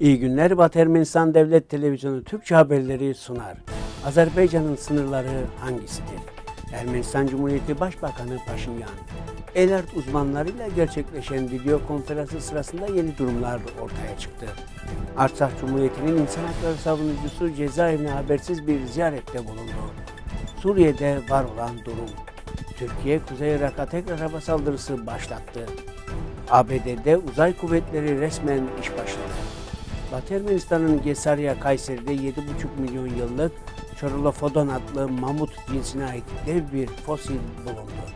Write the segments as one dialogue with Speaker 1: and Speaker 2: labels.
Speaker 1: İyi günler. Batı Ermenistan Devlet Televizyonu Türkçe haberleri sunar. Azerbaycan'ın sınırları hangisidir? Ermenistan Cumhuriyeti Başbakanı Paşinyan, ELART uzmanlarıyla gerçekleşen video konferansı sırasında yeni durumlar ortaya çıktı. Artsakh Cumhuriyeti'nin insan hakları savunucusu cezaevine habersiz bir ziyarette bulundu. Suriye'de var olan durum. Türkiye, Kuzey Irak'a tekrar hava saldırısı başlattı. ABD'de uzay kuvvetleri resmen iş başında. Batı Ermenistan'ın Gesarya, Kayseri'de 7,5 milyon yıllık Çorolophodon adlı mamut cinsine ait dev bir fosil bulundu.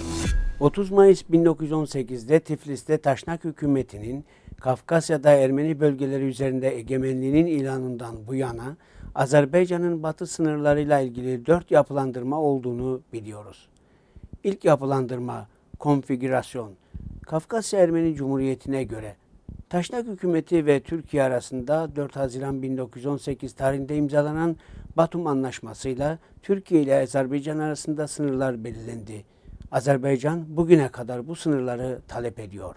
Speaker 1: 30 Mayıs 1918'de Tiflis'te Taşnak hükümetinin Kafkasya'da Ermeni bölgeleri üzerinde egemenliğinin ilanından bu yana Azerbaycan'ın batı sınırlarıyla ilgili 4 yapılandırma olduğunu biliyoruz. İlk yapılandırma, konfigürasyon. Kafkasya Ermeni Cumhuriyeti'ne göre Taşnak hükümeti ve Türkiye arasında 4 Haziran 1918 tarihinde imzalanan Batum Anlaşması'yla Türkiye ile Azerbaycan arasında sınırlar belirlendi. Azerbaycan bugüne kadar bu sınırları talep ediyor.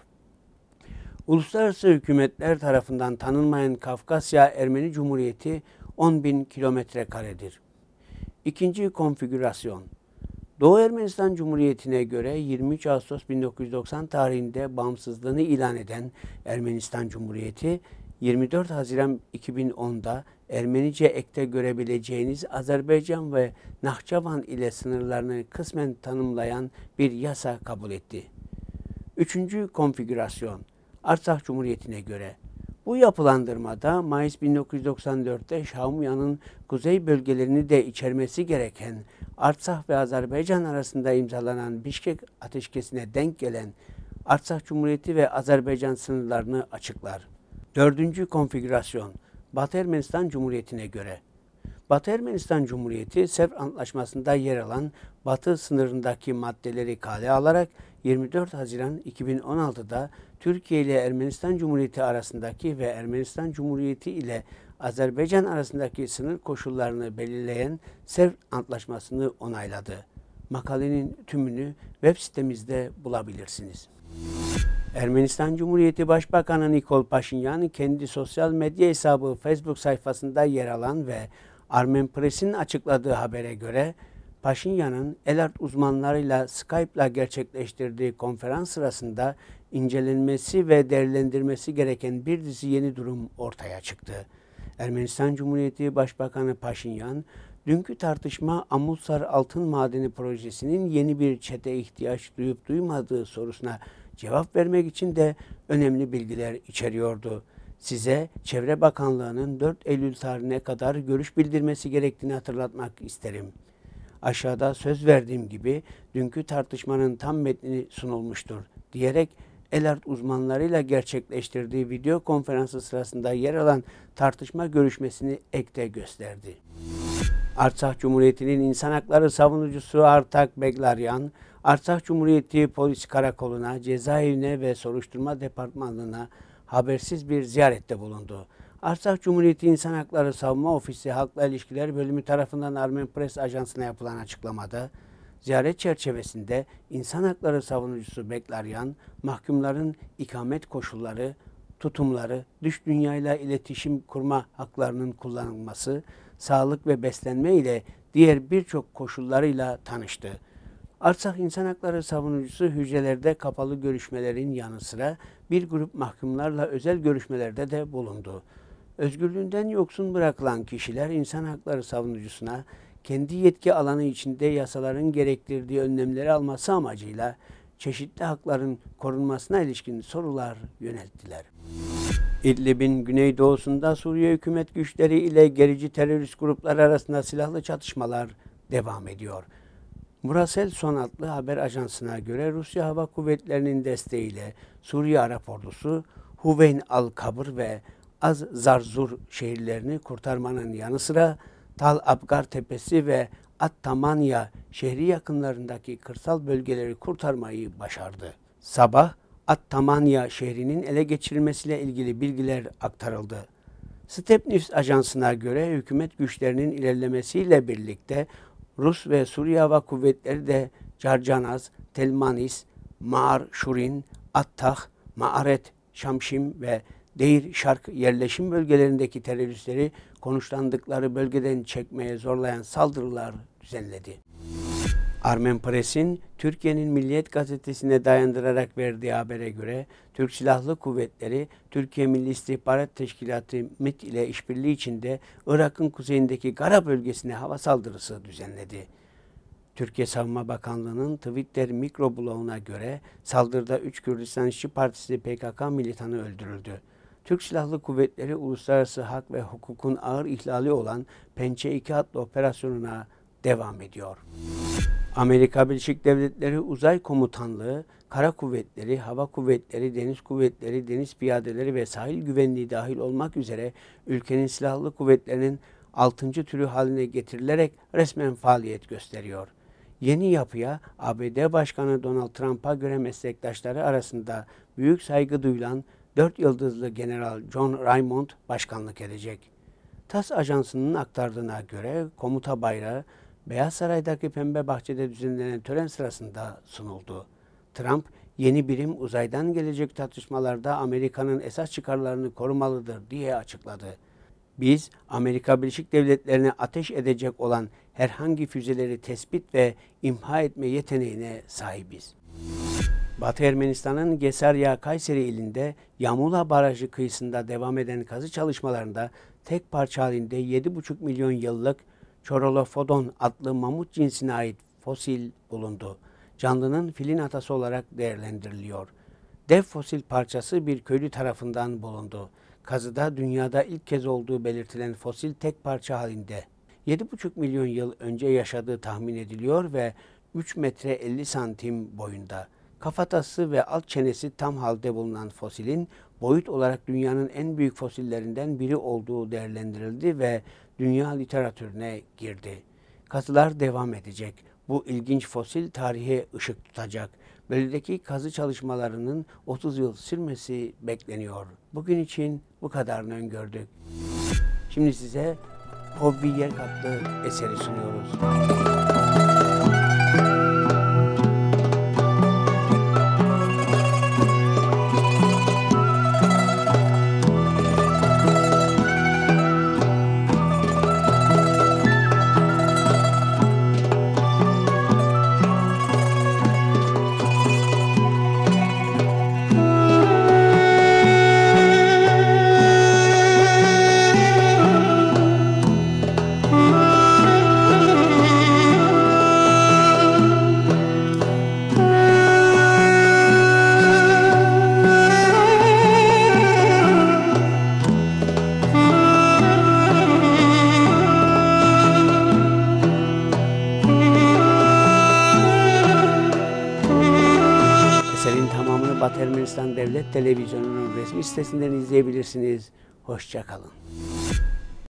Speaker 1: Uluslararası hükümetler tarafından tanınmayan Kafkasya Ermeni Cumhuriyeti 10.000 kilometrekaredir. İkinci konfigürasyon. Doğu Ermenistan Cumhuriyeti'ne göre 23 Ağustos 1990 tarihinde bağımsızlığını ilan eden Ermenistan Cumhuriyeti, 24 Haziran 2010'da Ermenice ekte görebileceğiniz Azerbaycan ve Nahçıvan ile sınırlarını kısmen tanımlayan bir yasa kabul etti. Üçüncü konfigürasyon, Artsakh Cumhuriyeti'ne göre. Bu yapılandırmada Mayıs 1994'te Şahumyan'ın kuzey bölgelerini de içermesi gereken Artsakh ve Azerbaycan arasında imzalanan Bişkek Ateşkesi'ne denk gelen Artsakh Cumhuriyeti ve Azerbaycan sınırlarını açıklar. Dördüncü konfigürasyon, Batı Ermenistan Cumhuriyeti'ne göre. Batı Ermenistan Cumhuriyeti, Sevr Antlaşması'nda yer alan batı sınırındaki maddeleri kale alarak 24 Haziran 2016'da Türkiye ile Ermenistan Cumhuriyeti arasındaki ve Ermenistan Cumhuriyeti ile Azerbaycan arasındaki sınır koşullarını belirleyen Sevr Antlaşması'nı onayladı. Makalenin tümünü web sitemizde bulabilirsiniz. Ermenistan Cumhuriyeti Başbakanı Nikol Paşinyan kendi sosyal medya hesabı Facebook sayfasında yer alan ve Armenpress'in açıkladığı habere göre Paşinyan'ın ELART uzmanlarıyla Skype'la gerçekleştirdiği konferans sırasında incelenmesi ve değerlendirmesi gereken bir dizi yeni durum ortaya çıktı. Ermenistan Cumhuriyeti Başbakanı Paşinyan, dünkü tartışma Amulsar Altın Madeni Projesi'nin yeni bir çete ihtiyaç duyup duymadığı sorusuna cevap vermek için de önemli bilgiler içeriyordu. Size Çevre Bakanlığı'nın 4 Eylül tarihine kadar görüş bildirmesi gerektiğini hatırlatmak isterim. Aşağıda söz verdiğim gibi dünkü tartışmanın tam metni sunulmuştur diyerek ELART uzmanlarıyla gerçekleştirdiği video konferansı sırasında yer alan tartışma görüşmesini ekte gösterdi. Artsakh Cumhuriyeti'nin insan hakları savunucusu Artak Beglaryan, Artsakh Cumhuriyeti Polis Karakolu'na, cezaevine ve soruşturma departmanına habersiz bir ziyarette bulundu. Artsakh Cumhuriyeti İnsan Hakları Savunma Ofisi Halkla İlişkiler Bölümü tarafından Armenpress Ajansı'na yapılan açıklamada, ziyaret çerçevesinde insan hakları savunucusu Beglaryan, mahkumların ikamet koşulları, tutumları, dış dünyayla iletişim kurma haklarının kullanılması, sağlık ve beslenme ile diğer birçok koşullarıyla tanıştı. Artsakh İnsan Hakları savunucusu hücrelerde kapalı görüşmelerin yanı sıra bir grup mahkumlarla özel görüşmelerde de bulundu. Özgürlüğünden yoksun bırakılan kişiler insan hakları savunucusuna kendi yetki alanı içinde yasaların gerektirdiği önlemleri alması amacıyla çeşitli hakların korunmasına ilişkin sorular yönelttiler. İdlib'in güneydoğusunda Suriye hükümet güçleri ile gerici terörist gruplar arasında silahlı çatışmalar devam ediyor. Murasel Son adlı haber ajansına göre Rusya Hava Kuvvetleri'nin desteğiyle Suriye Arap Ordusu, Huveyn al-Kabr ve Az-Zarzur şehirlerini kurtarmanın yanı sıra Tal Abgar Tepesi ve At-Tamanya şehri yakınlarındaki kırsal bölgeleri kurtarmayı başardı. Sabah At-Tamanya şehrinin ele geçirilmesiyle ilgili bilgiler aktarıldı. Stepnews ajansına göre hükümet güçlerinin ilerlemesiyle birlikte Rus ve Suriye Hava Kuvvetleri de Carcanaz, Telmanis, Ma'ar Şurin, Attah, Ma'aret, Şamşim ve Deir Şark yerleşim bölgelerindeki teröristleri konuşlandıkları bölgeden çekmeye zorlayan saldırılar düzenledi. Armen Press'in Türkiye'nin Milliyet Gazetesi'ne dayandırarak verdiği habere göre Türk Silahlı Kuvvetleri, Türkiye Milli İstihbarat Teşkilatı MİT ile işbirliği içinde Irak'ın kuzeyindeki Gara bölgesine hava saldırısı düzenledi. Türkiye Savunma Bakanlığı'nın Twitter mikrobloğuna göre saldırıda 3 Kürdistan İşçi Partisi PKK militanı öldürüldü. Türk Silahlı Kuvvetleri uluslararası hak ve hukukun ağır ihlali olan Pençe 2 adlı operasyonuna devam ediyor. Amerika Birleşik Devletleri Uzay Komutanlığı, Kara Kuvvetleri, Hava Kuvvetleri, Deniz Kuvvetleri, Deniz Piyadeleri ve Sahil Güvenliği dahil olmak üzere ülkenin silahlı kuvvetlerinin 6. türü haline getirilerek resmen faaliyet gösteriyor. Yeni yapıya ABD Başkanı Donald Trump'a göre meslektaşları arasında büyük saygı duyulan 4 yıldızlı General John Raymond başkanlık edecek. TASS ajansının aktardığına göre komuta bayrağı Beyaz Saray'daki Pembe Bahçe'de düzenlenen tören sırasında sunuldu. Trump, yeni birim uzaydan gelecek tartışmalarda Amerika'nın esas çıkarlarını korumalıdır diye açıkladı. Biz, Amerika Birleşik Devletleri'ne ateş edecek olan herhangi füzeleri tespit ve imha etme yeteneğine sahibiz. Batı Ermenistan'ın Gesarya Kayseri ilinde Yamula Barajı kıyısında devam eden kazı çalışmalarında tek parça halinde 7,5 milyon yıllık Çorolophodon adlı mamut cinsine ait fosil bulundu. Canlının filin atası olarak değerlendiriliyor. Dev fosil parçası bir köylü tarafından bulundu. Kazıda dünyada ilk kez olduğu belirtilen fosil tek parça halinde. 7,5 milyon yıl önce yaşadığı tahmin ediliyor ve 3 metre 50 santim boyunda. Kafatası ve alt çenesi tam halde bulunan fosilin boyut olarak dünyanın en büyük fosillerinden biri olduğu değerlendirildi ve dünya literatürüne girdi. Kazılar devam edecek. Bu ilginç fosil tarihe ışık tutacak. Bölgedeki kazı çalışmalarının 30 yıl sürmesi bekleniyor. Bugün için bu kadarını öngördük. Şimdi size Hobi Yer adlı eseri sunuyoruz. Eserin tamamını Batı Ermenistan Devlet Televizyonu'nun resmi sitesinden izleyebilirsiniz. Hoşça kalın.